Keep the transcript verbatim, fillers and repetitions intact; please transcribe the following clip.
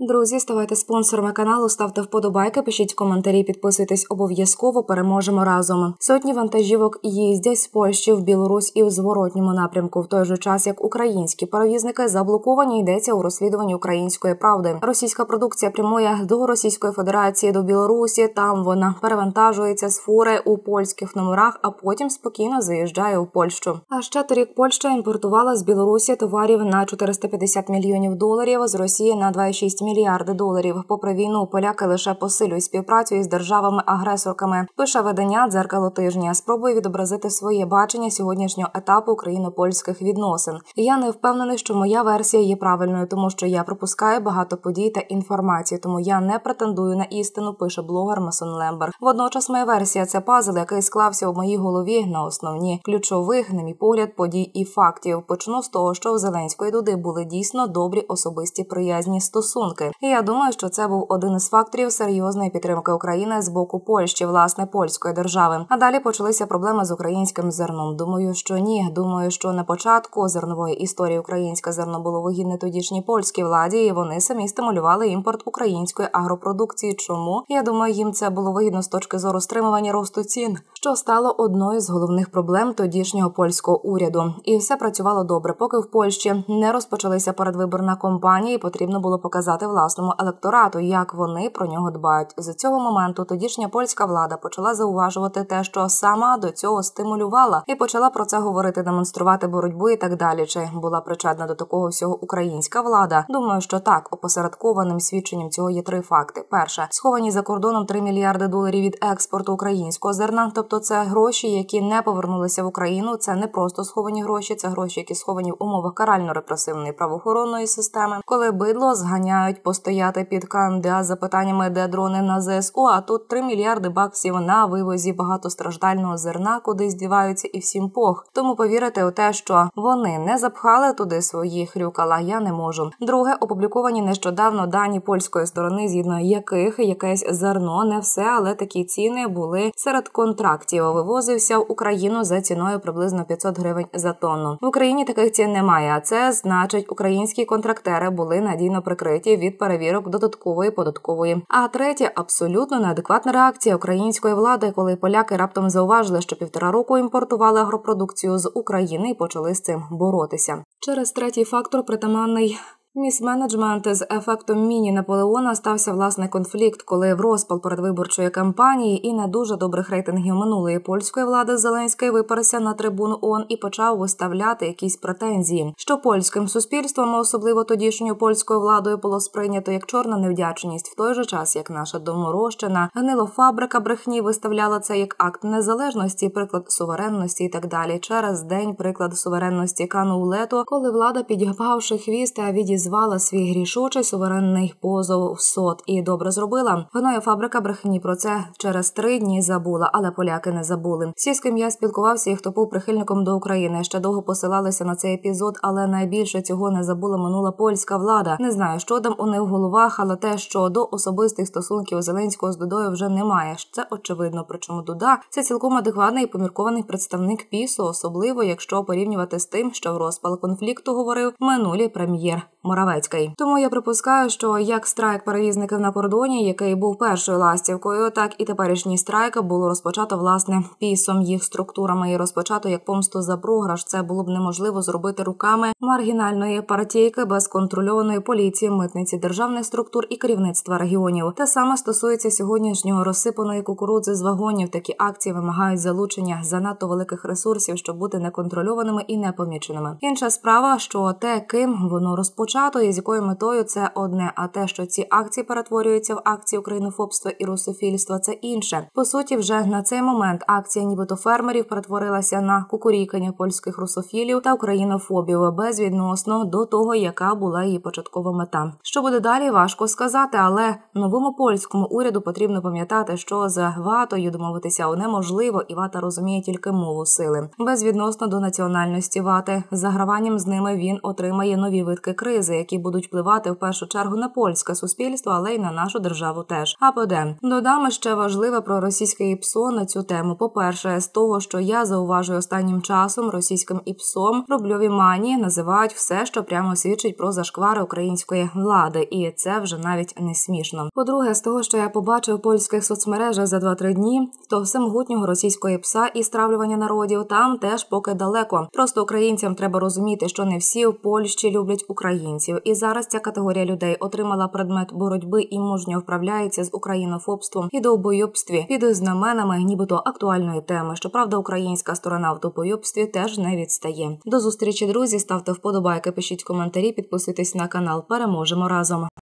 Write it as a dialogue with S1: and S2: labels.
S1: Друзі, ставайте спонсорами каналу, ставте вподобайки, пишіть коментарі, підписуйтесь обов'язково, переможемо разом. Сотні вантажівок їздять з Польщі в Білорусь і в зворотньому напрямку, в той же час, як українські перевізники заблоковані, йдеться у розслідуванні «Української правди». Російська продукція прямує до Російської Федерації, до Білорусі, там вона перевантажується з фури у польських номерах, а потім спокійно заїжджає у Польщу. А ще торік Польща імпортувала з Білорусі товарів на чотириста п'ятдесят мільйонів доларів, з Росії на два цілих шість мільярди доларів. Попри війну, поляки лише посилюють співпрацю із державами-агресорками. Пише видання «Дзеркало тижня». Спробує відобразити своє бачення сьогоднішнього етапу україно-польських відносин. Я не впевнений, що моя версія є правильною, тому що я пропускаю багато подій та інформації, тому я не претендую на істину, пише блогер Масон Лембер. Водночас моя версія – це пазл, який склався в моїй голові на основні ключових, на мій погляд, подій і фактів. Почну з того, що у Зеленської Дуди були дійсно добрі особисті приязні стосунки. І я думаю, що це був один із факторів серйозної підтримки України з боку Польщі, власне, польської держави. А далі почалися проблеми з українським зерном. Думаю, що ні. Думаю, що на початку зернової історії українське зерно було вигідне тодішній польській владі, і вони самі стимулювали імпорт української агропродукції. Чому? Я думаю, їм це було вигідно з точки зору стримування росту цін, що стало одною з головних проблем тодішнього польського уряду. І все працювало добре, поки в Польщі не розпочалися передвиборна кампанія, і потрібно було показати власному електорату, як вони про нього дбають. З цього моменту тодішня польська влада почала зауважувати те, що сама до цього стимулювала, і почала про це говорити, демонструвати боротьбу і так далі. Чи була причетна до такого всього українська влада? Думаю, що так. Опосередкованим свідченням цього є три факти. Перше. Сховані за кордоном три мільярди доларів від експорту українського зерна. Тобто це гроші, які не повернулися в Україну. Це не просто сховані гроші, це гроші, які сховані в умовах карально-репресивної правоохоронної системи. Коли бидло зганяють постояти під КМДА з запитаннями, де дрони на ЗСУ, а тут три мільярди баксів на вивозі багатостраждального зерна, куди здіваються і всім пох. Тому повірити у те, що вони не запхали туди свої хрюкала, я не можу. Друге, опубліковані нещодавно дані польської сторони, згідно яких якесь зерно, не все, але такі ціни були серед контрактів. Вивозився в Україну за ціною приблизно п'ятсот гривень за тонну. В Україні таких цін немає, а це значить, українські контрактери були надійно прикриті від перевірок додаткової податкової. А третє, абсолютно неадекватна реакція української влади, коли поляки раптом зауважили, що півтора року імпортували агропродукцію з України і почали з цим боротися. Через третій фактор притаманний міс-менеджмент з ефектом міні-Наполеона стався власний конфлікт, коли в розпал передвиборчої кампанії і не дуже добрих рейтингів минулої польської влади Зеленський виперся на трибуну ООН і почав виставляти якісь претензії, що польським суспільством, особливо тодішньою польською владою, було сприйнято як чорна невдячність, в той же час, як наша доморощена гнилофабрика брехні виставляла це як акт незалежності, приклад суверенності і так далі. Через день приклад суверенності канув у лето, коли влада, підгибавши хвіст, а відіз звала свій грішучий суверенний позов в СОТ. І добре зробила. Гноя фабрика брехні про це через три дні забула, але поляки не забули. Всі, з ким я спілкувався і хто був прихильником до України, ще довго посилалися на цей епізод, але найбільше цього не забула минула польська влада. Не знаю, що там у них в головах, але те, що до особистих стосунків Зеленського з Дудою вже немає. Це очевидно. Причому Дуда – це цілком адекватний і поміркований представник ПІСу, особливо, якщо порівнювати з тим, що в розпал конфлікту говорив минулий прем'єр Моравецький. Тому я припускаю, що як страйк перевізників на кордоні, який був першою ластівкою, так і теперішній страйк було розпочато, власне, пісом, їх структурами, і розпочато як помсту за програш. Це було б неможливо зробити руками маргінальної партійки, безконтрольованої поліції, митниці, державних структур і керівництва регіонів. Те саме стосується сьогоднішнього розсипаної кукурудзи з вагонів. Такі акції вимагають залучення занадто великих ресурсів, щоб бути неконтрольованими і непоміченими. Інша справа, що те, ким воно розпочало, і з якою метою, це одне, а те, що ці акції перетворюються в акції українофобства і русофільства, це інше. По суті, вже на цей момент акція нібито фермерів перетворилася на кукурікання польських русофілів та українофобів, безвідносно до того, яка була її початкова мета. Що буде далі, важко сказати, але новому польському уряду потрібно пам'ятати, що за ватою домовитися неможливо, і вата розуміє тільки мову сили. Безвідносно до національності вати, заграванням з ними він отримає нові витки кризи. тези, які будуть впливати в першу чергу на польське суспільство, але й на нашу державу теж. А поде додам ще важливе про російське ІПСО на цю тему. По-перше, з того, що я зауважую останнім часом, російським ІПСОм рубльові мані називають все, що прямо свідчить про зашквари української влади, і це вже навіть не смішно. По-друге, з того, що я побачив в польських соцмережах за два-три дні, то всемогутнього російського ІПСа і стравлювання народів там теж поки далеко. Просто українцям треба розуміти, що не всі в Польщі люблять українців. І зараз ця категорія людей отримала предмет боротьби і мужньо вправляється з українофобством і довбойобстві під знаменами нібито актуальної теми. Щоправда, українська сторона в довбойобстві теж не відстає. До зустрічі, друзі. Ставте вподобайки, пишіть коментарі, підписуйтесь на канал. Переможемо разом.